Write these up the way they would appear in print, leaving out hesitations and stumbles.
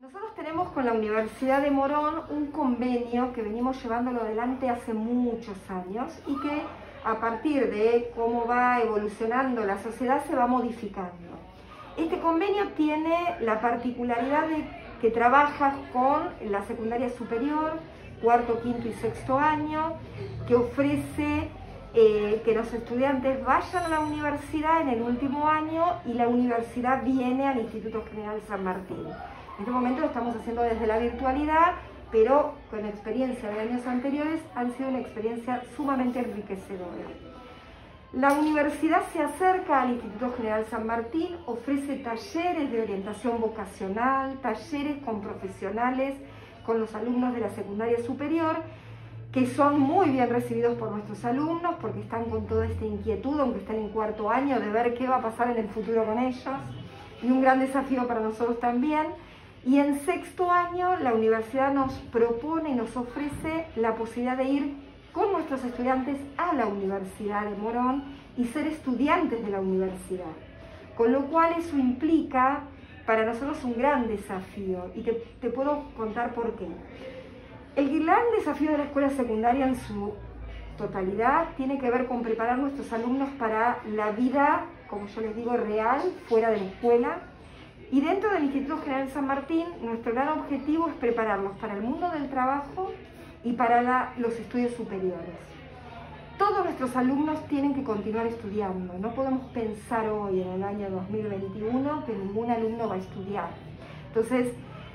Nosotros tenemos con la Universidad de Morón un convenio que venimos llevándolo adelante hace muchos años y que a partir de cómo va evolucionando la sociedad se va modificando. Este convenio tiene la particularidad de que trabaja con la secundaria superior, cuarto, quinto y sexto año, que ofrece que los estudiantes vayan a la universidad en el último año y la universidad viene al Instituto General San Martín. En este momento lo estamos haciendo desde la virtualidad, pero con experiencia de años anteriores han sido una experiencia sumamente enriquecedora. La universidad se acerca al Instituto General San Martín, ofrece talleres de orientación vocacional, talleres con profesionales, con los alumnos de la secundaria superior, que son muy bien recibidos por nuestros alumnos porque están con toda esta inquietud, aunque están en cuarto año, de ver qué va a pasar en el futuro con ellos, y un gran desafío para nosotros también. Y en sexto año la universidad nos propone y nos ofrece la posibilidad de ir con nuestros estudiantes a la Universidad de Morón y ser estudiantes de la universidad. Con lo cual eso implica para nosotros un gran desafío y te puedo contar por qué. El gran desafío de la escuela secundaria en su totalidad tiene que ver con preparar a nuestros alumnos para la vida, como yo les digo, real, fuera de la escuela. Y dentro del Instituto General San Martín, nuestro gran objetivo es prepararlos para el mundo del trabajo y para los estudios superiores. Todos nuestros alumnos tienen que continuar estudiando. No podemos pensar hoy, en el año 2021, que ningún alumno va a estudiar. Entonces,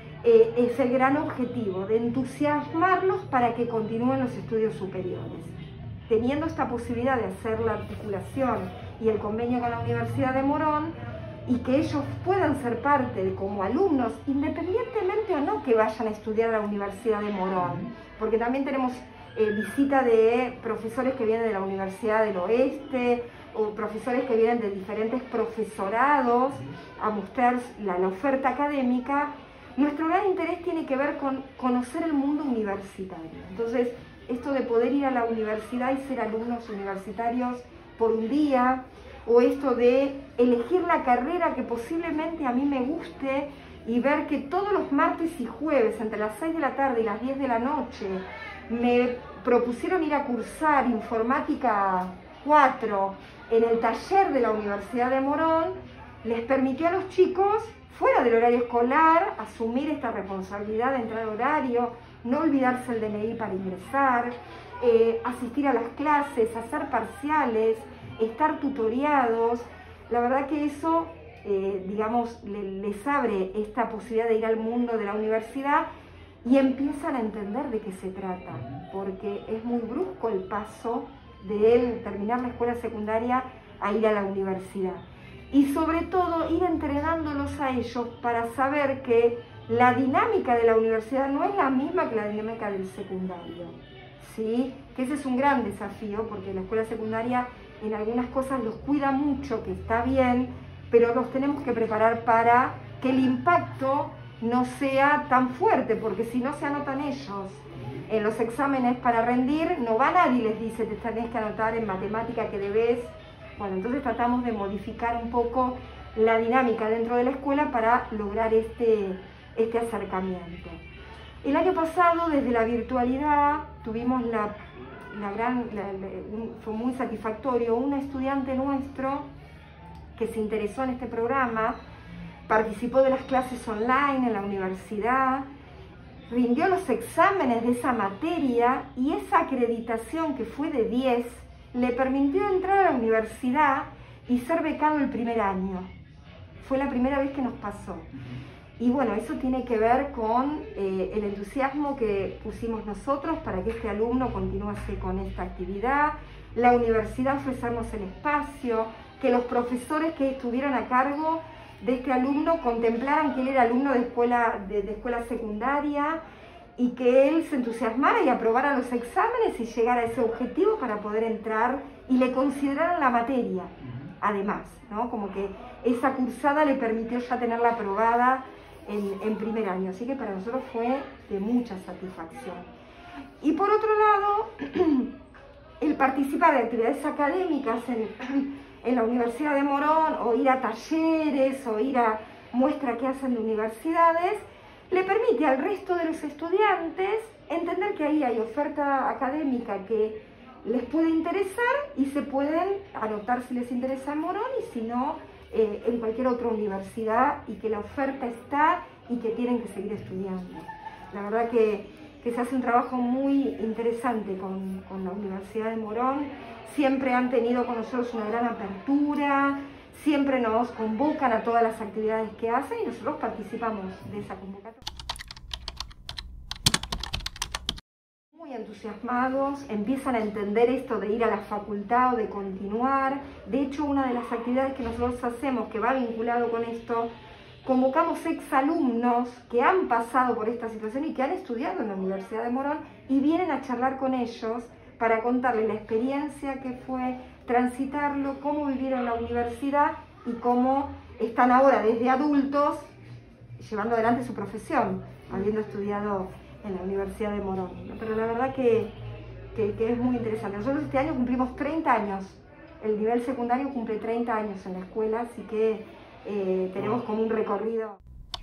es el gran objetivo de entusiasmarlos para que continúen los estudios superiores. Teniendo esta posibilidad de hacer la articulación y el convenio con la Universidad de Morón, y que ellos puedan ser parte como alumnos, independientemente o no que vayan a estudiar a la Universidad de Morón, porque también tenemos visita de profesores que vienen de la Universidad del Oeste, o profesores que vienen de diferentes profesorados a mostrar la oferta académica. Nuestro gran interés tiene que ver con conocer el mundo universitario. Entonces, esto de poder ir a la universidad y ser alumnos universitarios por un día, o esto de elegir la carrera que posiblemente a mí me guste y ver que todos los martes y jueves, entre las 6 de la tarde y las 10 de la noche, me propusieron ir a cursar Informática 4 en el taller de la Universidad de Morón, les permitió a los chicos, fuera del horario escolar, asumir esta responsabilidad de entrar al horario, no olvidarse el DNI para ingresar, asistir a las clases, hacer parciales, estar tutoriados. La verdad que eso, digamos, les abre esta posibilidad de ir al mundo de la universidad y empiezan a entender de qué se trata, porque es muy brusco el paso de él terminar la escuela secundaria a ir a la universidad. Y sobre todo ir entrenándolos a ellos para saber que la dinámica de la universidad no es la misma que la dinámica del secundario, ¿sí? Que ese es un gran desafío porque la escuela secundaria en algunas cosas los cuida mucho, que está bien, pero los tenemos que preparar para que el impacto no sea tan fuerte, porque si no se anotan ellos en los exámenes para rendir, no va nadie y les dice te tenés que anotar en matemática que debes. Bueno, entonces tratamos de modificar un poco la dinámica dentro de la escuela para lograr este acercamiento. El año pasado, desde la virtualidad, tuvimos fue muy satisfactorio, un estudiante nuestro que se interesó en este programa, participó de las clases online en la universidad, rindió los exámenes de esa materia y esa acreditación que fue de 10 le permitió entrar a la universidad y ser becado el primer año. Fue la primera vez que nos pasó. Y bueno, eso tiene que ver con el entusiasmo que pusimos nosotros para que este alumno continúe con esta actividad, la universidad ofrecernos el espacio, que los profesores que estuvieron a cargo de este alumno contemplaran que él era alumno de escuela secundaria y que él se entusiasmara y aprobara los exámenes y llegara a ese objetivo para poder entrar y le consideraran la materia, además, ¿no? Como que esa cursada le permitió ya tenerla aprobada en primer año, así que para nosotros fue de mucha satisfacción. Y por otro lado, el participar de actividades académicas en la Universidad de Morón, o ir a talleres, o ir a muestra que hacen de universidades, le permite al resto de los estudiantes entender que ahí hay oferta académica que les puede interesar y se pueden anotar si les interesa en Morón y si no, en cualquier otra universidad, y que la oferta está y que tienen que seguir estudiando. La verdad que se hace un trabajo muy interesante con la Universidad de Morón. Siempre han tenido con nosotros una gran apertura, siempre nos convocan a todas las actividades que hacen y nosotros participamos de esa convocatoria. Muy entusiasmados, empiezan a entender esto de ir a la facultad o de continuar. De hecho, una de las actividades que nosotros hacemos, que va vinculado con esto, convocamos exalumnos que han pasado por esta situación y que han estudiado en la Universidad de Morón y vienen a charlar con ellos para contarles la experiencia que fue transitarlo, cómo vivieron la universidad y cómo están ahora desde adultos llevando adelante su profesión, habiendo estudiado en la Universidad de Morón. Pero la verdad que es muy interesante. Nosotros este año cumplimos 30 años, el nivel secundario cumple 30 años en la escuela, así que tenemos como un recorrido.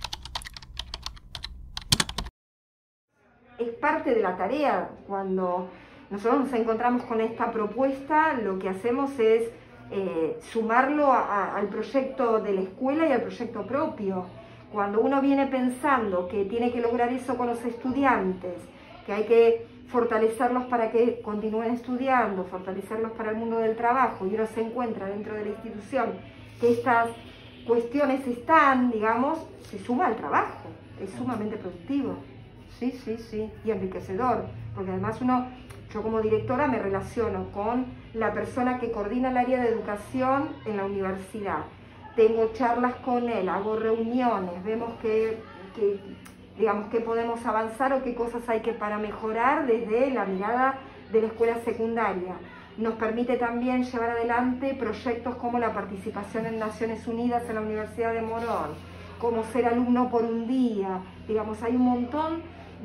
Es parte de la tarea. Cuando nosotros nos encontramos con esta propuesta, lo que hacemos es sumarlo al proyecto de la escuela y al proyecto propio. Cuando uno viene pensando que tiene que lograr eso con los estudiantes, que hay que fortalecerlos para que continúen estudiando, fortalecerlos para el mundo del trabajo, y uno se encuentra dentro de la institución que estas cuestiones están, digamos, se suma al trabajo, es sumamente productivo, sí, y enriquecedor, porque además yo como directora me relaciono con la persona que coordina el área de educación en la universidad, tengo charlas con él, hago reuniones, vemos digamos, qué podemos avanzar o qué cosas hay para mejorar desde la mirada de la escuela secundaria. Nos permite también llevar adelante proyectos como la participación en Naciones Unidas en la Universidad de Morón, como ser alumno por un día. Digamos, hay un montón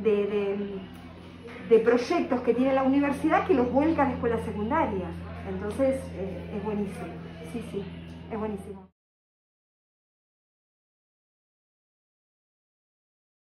de proyectos que tiene la universidad que los vuelca a la escuela secundaria. Entonces, es buenísimo. Sí, es buenísimo.